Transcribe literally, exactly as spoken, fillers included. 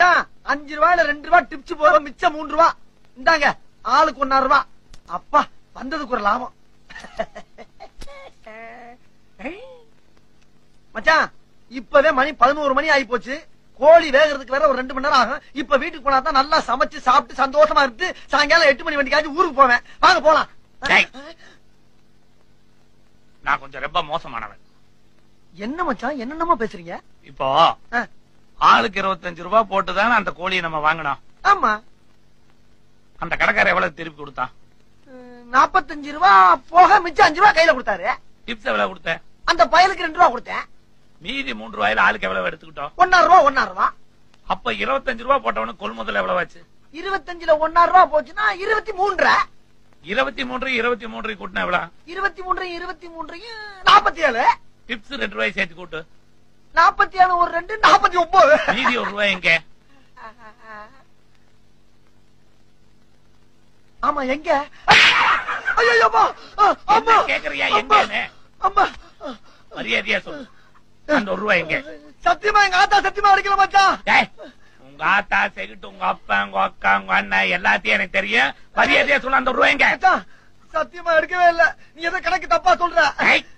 மச்சான் அஞ்சு ரூபாயில ரெண்டு ரூபா டிப்ஸ் போதும், மிச்சம் மூணு ரூபா. இந்தாங்க ஆளுக்கு ஒன்னாறு ரூபா. அப்பா வந்ததுக்கு ஒரு லாபம். மச்சான் இப்பவே மணி பதினோரு மணி ஆகி போச்சு. கோழி வேகிறதுக்கு வேற ஒரு ரெண்டு மணி நேரம் ஆகும். இப்ப வீட்டுக்கு போனா தான் நல்லா சமைச்சு சாப்பிட்டு சந்தோஷமா இருந்து சாயங்காலம் எட்டு மணி வண்டிக்காச்சும் ஊருக்கு போவேன். வாங்க போலாம். நான் கொஞ்சம் ரொம்ப மோசமானவன். என்ன மச்சான் என்னென்னமா பேசுறீங்க? இப்போ ஆளுக்கு இருபத்தஞ்சு ரூபாய் போட்டுதானே அந்த கோழியை நம்ம வாங்கினோம். ஆமா. அந்த கடைக்காரர் எவ்வளவு திருப்பி கொடுத்தான்? நாப்பத்தஞ்சு ரூபா போக மிச்சம் அஞ்சு ரூபா கையில கொடுத்தாரு. டிப்ஸ் எவ்வளவு கொடுத்தேன்? அந்த பயலுக்கு ரெண்டு ரூபா கொடுத்தேன். மீதி மூன்று ரூபாயில ஆளுக்கு எவ்வளவு எடுத்துக்கிட்டோம்? ஒன்னாறு ரூபா ஒன்னாறு ரூபா. அப்ப இருபத்தஞ்சு ரூபாய் போட்டவனு கொள்முதல் எவ்வளவு ஆச்சு? இருபத்தஞ்சுல ஒன்னாறு ரூபா போச்சுன்னா இருபத்தி மூன்று. இருபத்தி மூன்று இருபத்தி மூன்று கூட்டினா எவ்வளவு? இருபத்தி மூன்று இருபத்தி மூன்று நாப்பத்தி ஏழு. டிப்ஸ் ரெண்டு ரூபாய் சேர்த்து கூட்டு. நாப்பத்தி ஏழு ஒரு ரெண்டு நாப்பத்தி ஒன்பது. மீதி ஒரு ரூபாய் எங்க? ஆமா எங்க? ஐயோ அம்மா கேக்குறியா எங்க? அம்மா மரியாதையா சொல்லு, அந்த ஒரு ரூபாய் எங்க? சத்தியமா எங்க ஆத்தா சத்தியமா அடிக்கல மச்சான். உங்க ஆத்தா செகிட்டு உங்க அப்பா உங்க அக்கா உங்க அண்ணன் எல்லாத்தையும் எனக்கு தெரியும். மரியாதையா சொல்லு, அந்த ஒரு ரூபாய் எங்க? சத்தியமா எடுக்கவே இல்ல. நீ எதை கணக்கு தப்பா சொல்ற?